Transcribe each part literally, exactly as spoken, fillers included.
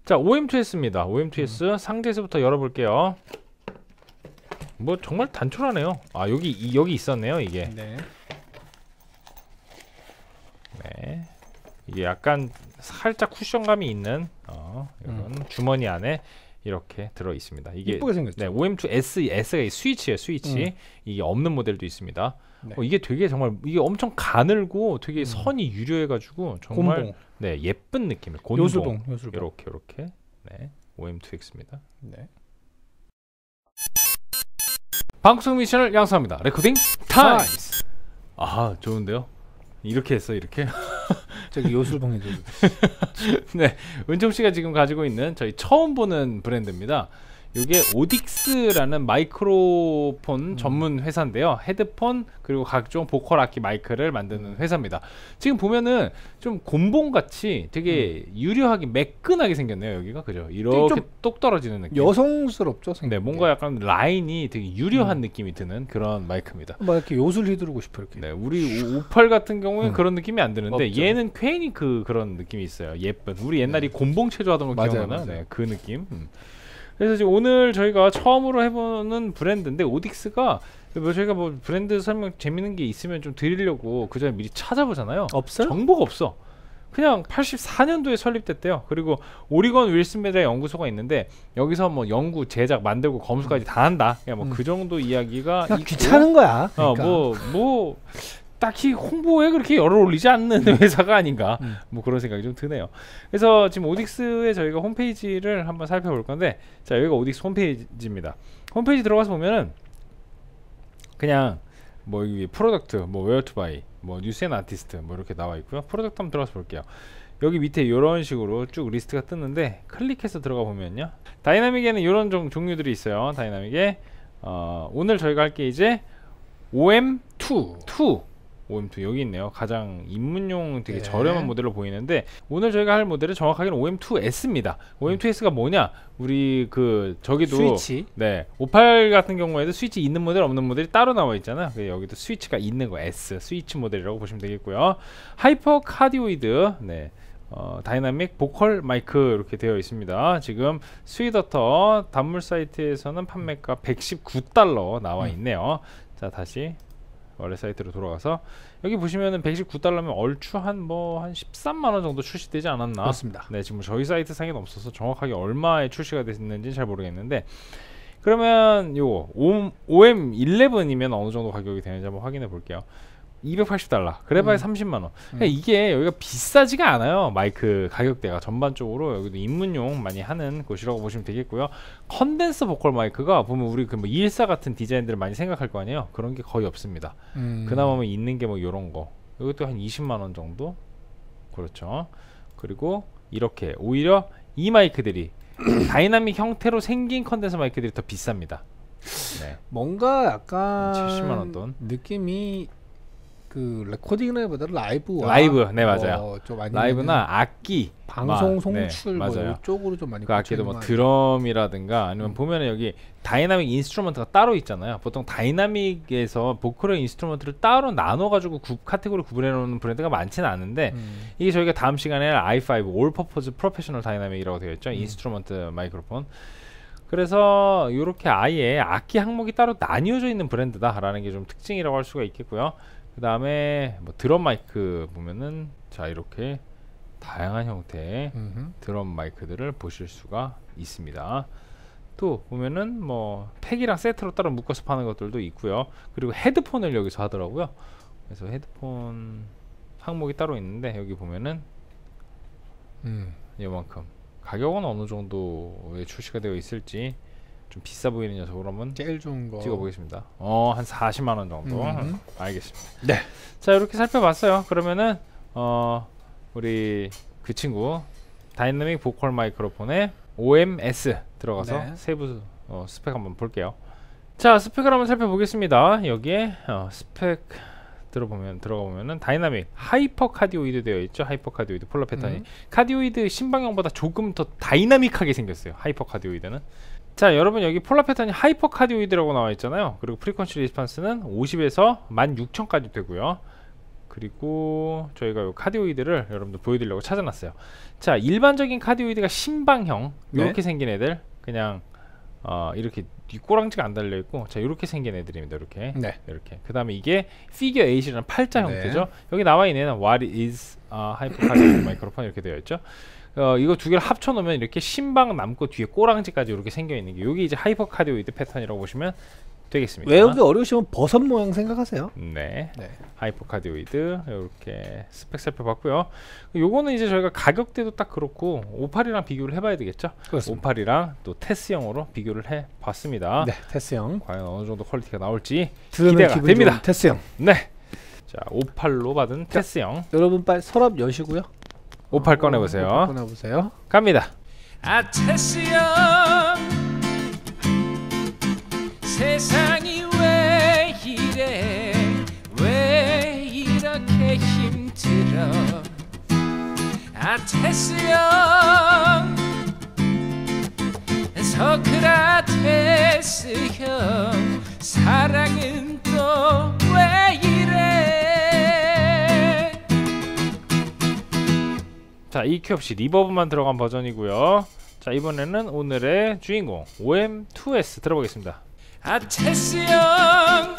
자, 오엠투에스입니다. 오엠투에스 음. 상자에서부터 열어볼게요. 뭐 정말 단촐하네요. 아, 여기 이, 여기 있었네요, 이게. 네. 네. 이게 약간 살짝 쿠션감이 있는 어, 이런 음. 주머니 안에 이렇게 들어 있습니다. 이게 예쁘게 생겼죠. 네, 오엠투에스 S가 스위치예요, 스위치. 음. 이게 없는 모델도 있습니다. 네. 어, 이게 되게 정말 이게 엄청 가늘고 되게 음. 선이 유려해가지고 정말 곤봉. 네, 예쁜 느낌의 곤봉. 요술봉, 요술봉. 이렇게 이렇게. 네, 오엠투엑스입니다. 네. 방송 미션을 양성합니다. 레코딩 타임스. 아, 좋은데요? 이렇게 했어, 이렇게. 저기 요술봉 해줘. 네, 은총 씨가 지금 가지고 있는 저희 처음 보는 브랜드입니다. 이게 오딕스라는 마이크로폰 음. 전문 회사인데요. 헤드폰 그리고 각종 보컬 악기 마이크를 만드는 회사입니다. 지금 보면은 좀 곤봉같이 되게 음. 유려하게 매끈하게 생겼네요. 여기가 그죠? 이렇게 똑 떨어지는 느낌. 여성스럽죠. 네, 뭔가 약간 라인이 되게 유려한 음. 느낌이 드는 그런 마이크입니다. 막 이렇게 요술 휘두르고 싶어 이렇게. 네, 우리 오팔 같은 경우에 음. 그런 느낌이 안 드는데 없죠. 얘는 괜히 그 그런 느낌이 있어요. 예쁜. 우리 옛날에 네. 곤봉 체조하던 거 기억나나? 네, 그 느낌. 음. 그래서 지금 오늘 저희가 처음으로 해보는 브랜드인데 오딕스가 뭐 저희가 뭐 브랜드 설명 재밌는 게 있으면 좀 드리려고 그 전에 미리 찾아보잖아요. 없어요? 정보가 없어. 그냥 팔십사 년도에 설립됐대요. 그리고 오리건 윌슨 메달 연구소가 있는데 여기서 뭐 연구, 제작, 만들고 검수까지 다 한다. 그냥 뭐 그 음. 정도 이야기가 있고, 귀찮은 거야. 그러니까. 어, 뭐 뭐 딱히 홍보에 그렇게 열을 올리지 않는 회사가 아닌가 음. 뭐 그런 생각이 좀 드네요. 그래서 지금 오딕스의 저희가 홈페이지를 한번 살펴볼 건데, 자, 여기가 오딕스 홈페이지입니다. 홈페이지 들어가서 보면은 그냥 뭐 여기 프로덕트, 뭐 웨어 투 바이, 뭐 뉴스 앤 아티스트 뭐 이렇게 나와 있고요. 프로덕트 한번 들어가서 볼게요. 여기 밑에 이런 식으로 쭉 리스트가 뜨는데 클릭해서 들어가 보면요, 다이나믹에는 이런 종, 종류들이 있어요. 다이나믹에 어, 오늘 저희가 할 게 이제 오엠투 오엠투 여기 있네요. 가장 입문용 되게 네. 저렴한 모델로 보이는데 오늘 저희가 할 모델은 정확하게는 오엠투에스입니다. 오엠투에스가 뭐냐? 우리 그 저기도 스위치. 네, 오팔 같은 경우에도 스위치 있는 모델 없는 모델이 따로 나와 있잖아요. 여기도 스위치가 있는 거 S 스위치 모델이라고 보시면 되겠고요. 하이퍼 카디오이드 네. 어, 다이나믹 보컬 마이크 이렇게 되어 있습니다. 지금 스위더터 단물 사이트에서는 판매가 백십구 달러 나와 있네요. 음. 자, 다시 원래 사이트로 돌아가서 여기 보시면은 백십구 달러면 얼추 한 뭐 한 십삼만 원 정도 출시되지 않았나? 그렇습니다. 네, 지금 저희 사이트 상에는 없어서 정확하게 얼마에 출시가 됐는지는 잘 모르겠는데, 그러면 요 오엠 일레븐이면 어느 정도 가격이 되는지 한번 확인해 볼게요. 이백팔십 달러 그래봐야 음. 삼십만 원. 그러니까 음. 이게 여기가 비싸지가 않아요. 마이크 가격대가 전반적으로 여기도 입문용 많이 하는 곳이라고 보시면 되겠고요. 컨덴서 보컬 마이크가 보면 우리 그 뭐 이일사 같은 디자인들을 많이 생각할 거 아니에요. 그런 게 거의 없습니다. 음. 그나마 있는 게 뭐 요런 거, 이것도 한 이십만 원 정도. 그렇죠. 그리고 이렇게 오히려 이 마이크들이 다이나믹 형태로 생긴 컨덴서 마이크들이 더 비쌉니다. 네. 뭔가 약간 칠십만 원 돈 느낌이 그 레코딩보다 라이브 라이브 네 맞아요. 어, 좀 라이브나 악기 방송 송출 네, 뭐 이쪽으로 좀 많이 그 악기도 뭐 드럼이라든가 아니면 음. 보면은 여기 다이나믹 인스트루먼트가 따로 있잖아요. 보통 다이나믹에서 보컬의 인스트루먼트를 따로 나눠 가지고 구, 카테고리 구분해 놓는 브랜드가 많지는 않은데 음. 이게 저희가 다음 시간에 아이 파이브 올 퍼포즈 프로페셔널 다이나믹이라고 되어 있죠. 음. 인스트루먼트 마이크로폰. 그래서 이렇게 아예 악기 항목이 따로 나뉘어져 있는 브랜드다라는 게 좀 특징이라고 할 수가 있겠고요. 그 다음에 뭐 드럼 마이크 보면은 자 이렇게 다양한 형태의 음흠. 드럼 마이크들을 보실 수가 있습니다. 또 보면은 뭐 팩이랑 세트로 따로 묶어서 파는 것들도 있고요. 그리고 헤드폰을 여기서 하더라고요. 그래서 헤드폰 항목이 따로 있는데 여기 보면은 음. 이만큼 가격은 어느 정도에 출시가 되어 있을지 좀 비싸 보이는 녀석으로 한번 제일 좋은 거 찍어보겠습니다. 어, 한 사십만 원 정도. 음. 알겠습니다. 네. 자, 이렇게 살펴봤어요. 그러면은 어, 우리 그 친구 다이나믹 보컬 마이크로폰에 오엠에스 들어가서 네. 세부 어, 스펙 한번 볼게요. 자, 스펙을 한번 살펴보겠습니다. 여기에 어, 스펙 들어보면 들어가 보면은 다이나믹 하이퍼 카디오이드 되어 있죠. 하이퍼 카디오이드 폴라 패턴이 음. 카디오이드 신방향보다 조금 더 다이나믹하게 생겼어요. 하이퍼 카디오이드는. 자, 여러분 여기 폴라 패턴이 하이퍼 카디오이드라고 나와 있잖아요. 그리고 프리퀀시 리스판스는 오십에서 만 육천까지 되고요. 그리고 저희가 요 카디오이드를 여러분들 보여드리려고 찾아놨어요. 자, 일반적인 카디오이드가 신방형 이렇게 네. 생긴 애들, 그냥 어, 이렇게 꼬랑지가 안 달려 있고, 자 이렇게 생긴 애들입니다. 이렇게 네. 이렇게. 그 다음에 이게 피겨 에잇이라는 팔자 네. 형태죠. 여기 나와 있는 애는 What is uh, hypocardioid microphone 이렇게 되어 있죠. 어, 이거 두 개를 합쳐 놓으면 이렇게 신방 남고 뒤에 꼬랑지까지 이렇게 생겨 있는 게, 여기 이제 하이퍼카디오이드 패턴이라고 보시면 되겠습니다. 외우기 어려우시면 버섯 모양 생각하세요. 네, 네. 하이퍼카디오이드 이렇게 스펙 살펴봤고요. 요거는 이제 저희가 가격대도 딱 그렇고 오팔이랑 비교를 해봐야 되겠죠. 그렇습니다. 오팔이랑 또 테스형으로 비교를 해봤습니다. 네, 테스형. 과연 어느 정도 퀄리티가 나올지 들으면 기대가 기분 됩니다. 좋은 테스형. 네, 자 오팔로 받은 테스형. 여러분 빨리 서랍 여시고요. 오팔 꺼내보세요. 오팔 꺼내보세요. 갑니다. 아 테스형 세상이 왜 이래 왜 이렇게 힘들어 아 테스형 소크라테스 형 사랑은 또 왜 이래 자, 이큐 없이 리버브만 들어간 버전이고요. 자, 이번에는 오늘의 주인공 오엠 투 에스 들어보겠습니다. 아 테스 형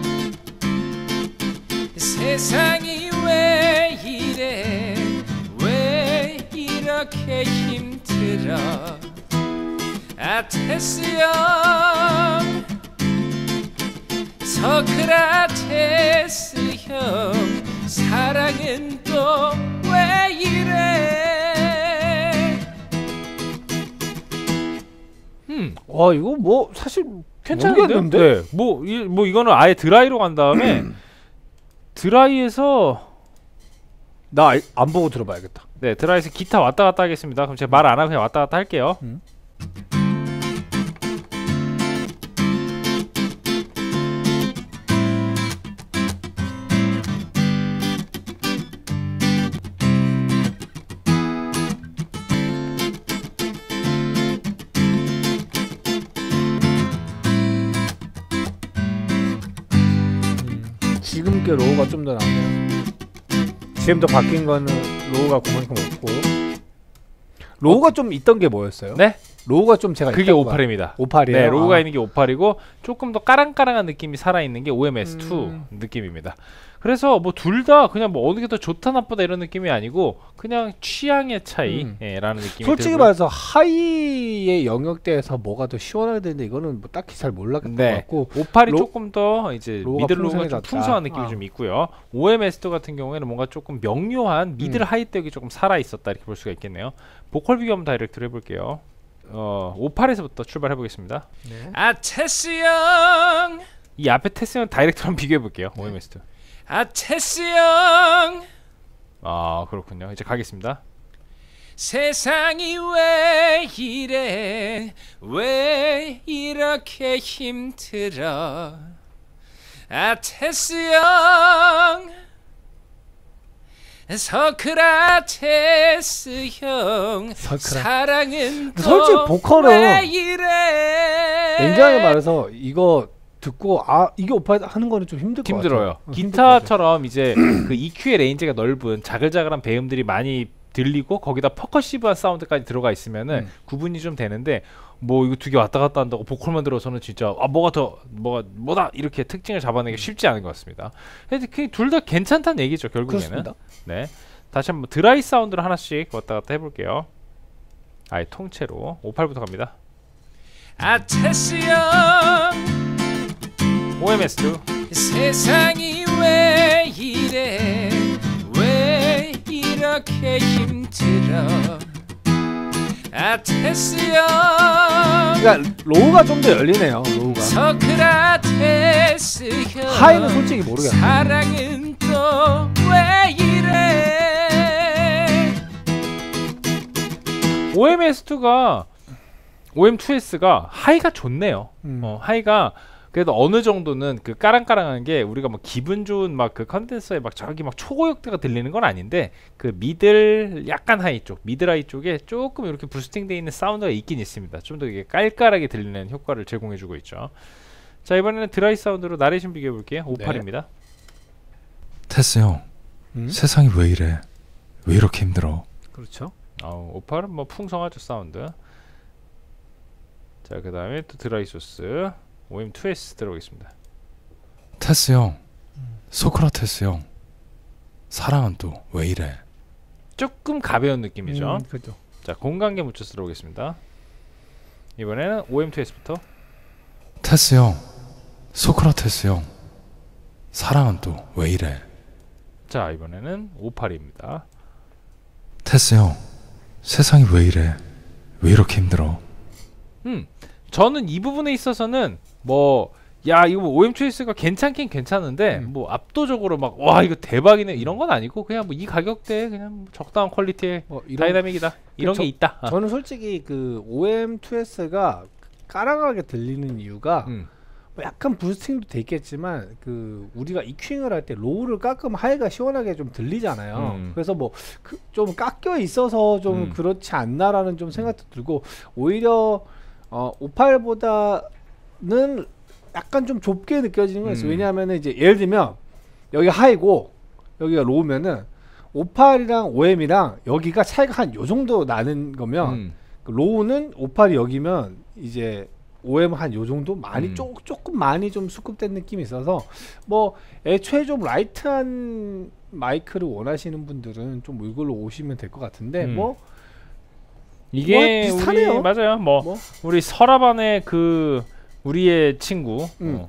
세상이 왜 이래 왜 이렇게 힘들어 아 테스 형 소크라테스 형 사랑은 또 왜 이래 음, 와 이거 뭐 사실 괜찮은데? 모르겠는데? 네, 뭐, 이, 뭐 이거는 아예 드라이로 간 다음에 드라이에서 나 안 보고 들어봐야겠다. 네, 드라이에서 기타 왔다 갔다 하겠습니다. 그럼 제가 말 안 하고 그냥 왔다 갔다 할게요. 음. 지금 게 로우가 좀 더 나네요. 지금 더 바뀐 거는 로우가 그만큼 없고 로우가 좀 있던 게 뭐였어요? 네? 로우가 좀 제가 그게 있다고 오팔입니다. 오팔이에요. 네, 로우가 아. 있는 게 오팔이고 조금 더 까랑까랑한 느낌이 살아있는 게 오엠에스 투 음. 느낌입니다. 그래서 뭐 둘 다 그냥 뭐 어느 게 더 좋다 나쁘다 이런 느낌이 아니고 그냥 취향의 차이라는 음. 느낌이 솔직히 들고요. 말해서 하이의 영역대에서 뭐가 더 시원하게 되는데 이거는 뭐 딱히 잘 몰랐던 네. 것 같고 오팔이 로- 조금 더 이제 로우가 미들 로우가 좀 풍성해졌다. 풍성한 느낌이 아. 좀 있고요. 오엠에스 투 같은 경우에는 뭔가 조금 명료한 미들 음. 하이 때이 조금 살아 있었다 이렇게 볼 수가 있겠네요. 보컬 비교 한번 다이렉트로 해볼게요. 어, 오팔에서부터 출발해 보겠습니다. 네. 아 테스 형 이 앞에 테스는 다이렉트로 한번 비교해 볼게요. 오엠에스 투. 아 테스 형 아, 그렇군요. 이제 가겠습니다. 세상이 왜 이래 왜 이렇게 힘들어 아 테스 형 소크라테스 형 소크라- 사랑은 또 솔직히 보컬은 왜 이래 냉정하게 말해서 이거 듣고 아 이게 오팔 하는 거는 좀 힘들 것 힘들어요. 같아요. 어, 힘들 것 같아요. 기타처럼 이제 그 이큐의 레인지가 넓은 자글자글한 배음들이 많이 들리고 거기다 퍼커시브한 사운드까지 들어가 있으면은 음. 구분이 좀 되는데 뭐 이거 두 개 왔다 갔다 한다고 보컬만 들어서는 진짜 아 뭐가 더 뭐가 뭐다 이렇게 특징을 잡아내기 쉽지 않은 것 같습니다. 둘 다 괜찮다는 얘기죠 결국에는. 그렇습니다. 네, 다시 한번 드라이 사운드로 하나씩 왔다 갔다 해볼게요. 아예 통째로 오팔부터 갑니다. 아 테스 형 오엠에스 투. 세상이 왜 이래 왜 이렇게 힘들어 아 테스 형 그러니까 로우가 좀 더 열리네요. 로우가 소크라테스 형 하이는 솔직히 모르겠어요. 사랑은 또 왜 이래 오엠에스 투가 오엠 투 에스가 하이가 좋네요. 음. 어, 하이가 그래도 어느 정도는 그 까랑까랑한 게 우리가 뭐 기분 좋은 막 그 컨덴서에 막 저기 막 초고역대가 들리는 건 아닌데 그 미들 약간 하이 쪽 미들 하이 쪽에 조금 이렇게 부스팅되어 있는 사운드가 있긴 있습니다. 좀 더 이게 깔깔하게 들리는 효과를 제공해주고 있죠. 자, 이번에는 드라이 사운드로 나레이션 비교해 볼게요. 오팔입니다. 테스 형, 음? 세상이 왜 이래? 왜 이렇게 힘들어? 그렇죠. 어, 오팔은 뭐 풍성하죠 사운드. 자 그 다음에 또 드라이소스 오엠 투 에스 들어오겠습니다. 테스 형, 소크라테스 형, 사랑은 또 왜 이래? 조금 가벼운 느낌이죠. 음, 그렇죠. 자 공간계 묻혀서 들어오겠습니다. 이번에는 오엠 투 에스부터. 테스 형, 소크라테스 형, 사랑은 또 왜 이래? 자 이번에는 오팔입니다. 테스 형, 세상이 왜 이래? 왜 이렇게 힘들어? 음 저는 이 부분에 있어서는 뭐 야 이거 뭐 오엠 투 에스가 괜찮긴 괜찮은데 음. 뭐 압도적으로 막 와 이거 대박이네 이런 건 아니고 그냥 뭐 이 가격대에 그냥 뭐 적당한 퀄리티의 어, 이런 다이나믹이다 이런 저- 게 있다. 아. 저는 솔직히 그 오엠 투 에스가 까랑하게 들리는 이유가 음. 뭐 약간 부스팅도 돼 있겠지만 그 우리가 이큐잉을 할 때 로우를 깎으면 하이가 시원하게 좀 들리잖아요. 음. 그래서 뭐 좀 깎여 있어서 좀 음. 그렇지 않나라는 좀 생각도 들고 오히려 어, 오팔보다는 약간 좀 좁게 느껴지는 거 있어요. 음. 왜냐하면 이제 예를 들면 여기 하이고 여기가 로우면은 오팔이랑 오엠이랑 여기가 차이가 한 요 정도 나는 거면 음. 그 로우는 오팔이 여기면 이제 오엠 한 요 정도 많이 음. 쪼, 조금 많이 좀 수급된 느낌이 있어서 뭐 애초에 좀 라이트한 마이크를 원하시는 분들은 좀 이걸로 오시면 될 것 같은데 음. 뭐 이게 뭐 비슷하네요. 우리 맞아요. 뭐, 뭐? 우리 서랍안의 그 우리의 친구를 음.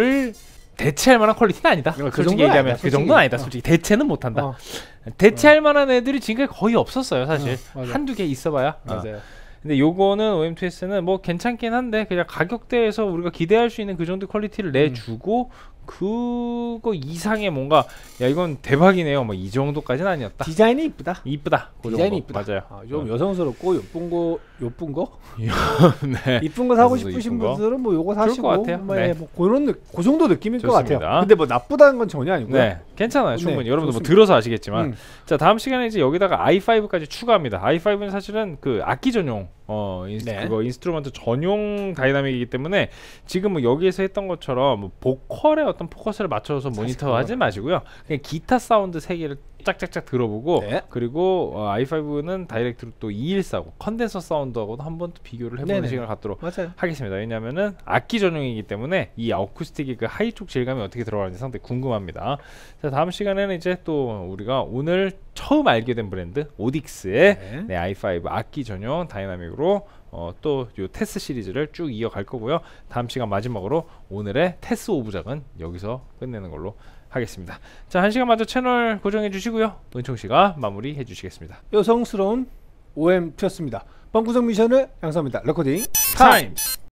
대체할 만한 퀄리티는 아니다. 그 솔직히 정도는 얘기하면 아니다, 그 솔직히. 정도는 아니다. 어. 솔직히 대체는 못한다. 어, 대체할 만한 애들이 지금까지 거의 없었어요, 사실. 어, 맞아. 한두 개 있어봐야. 어. 맞아요. 근데 요거는 오엠 투 에스는 뭐 괜찮긴 한데 그냥 가격대에서 우리가 기대할 수 있는 그 정도 퀄리티를 내주고 그거 이상의 뭔가 야 이건 대박이네요. 뭐 이 정도까지는 아니었다. 디자인이 이쁘다. 이쁘다. 그 디자인이 정도. 이쁘다. 맞아요. 아, 좀 어. 여성스럽고 예쁜 거, 예쁜 거, 네. 이쁜 거 사고 그래서 싶으신 이쁜 거. 분들은 뭐 요거 좋을 사시고 것 같아요. 뭐, 네. 예, 뭐 그런 느, 그 정도 느낌일 것 좋습니다. 같아요. 근데 뭐 나쁘다는 건 전혀 아니고요. 네, 괜찮아요. 충분히 네, 여러분들 뭐 좋습니다. 들어서 아시겠지만. 음. 자, 다음 시간에 이제 여기다가 아이 파이브까지 추가합니다. 아이 파이브는 사실은 그 악기 전용, 어, 인스, 네. 그거 인스트루먼트 전용 다이나믹이기 때문에 지금 뭐 여기에서 했던 것처럼 뭐 보컬에 어떤 포커스를 맞춰서 모니터 하지 마시고요. 그냥 기타 사운드 세 개를 짝짝짝 들어보고 네. 그리고 어, 아이 파이브는 다이렉트로 또 이백십사고 컨덴서 사운드하고도 한번 또 비교를 해보는 네네. 시간을 갖도록 맞아요. 하겠습니다. 왜냐면은 악기 전용이기 때문에 이 어쿠스틱이 그 하이 쪽 질감이 어떻게 들어가는지 상당히 궁금합니다. 자, 다음 시간에는 이제 또 우리가 오늘 처음 알게 된 브랜드 오딕스의 네. 네, 아이 파이브 악기 전용 다이나믹으로 어, 또 요 테스 시리즈를 쭉 이어갈 거고요. 다음 시간 마지막으로 오늘의 테스 오브작은 여기서 끝내는 걸로 하겠습니다. 자, 한 시간 마저 채널 고정해 주시고요. 은총 씨가 마무리해 주시겠습니다. 여성스러운 오엠 투였습니다. 방구석 미션을 양성합니다. 레코딩 타임스.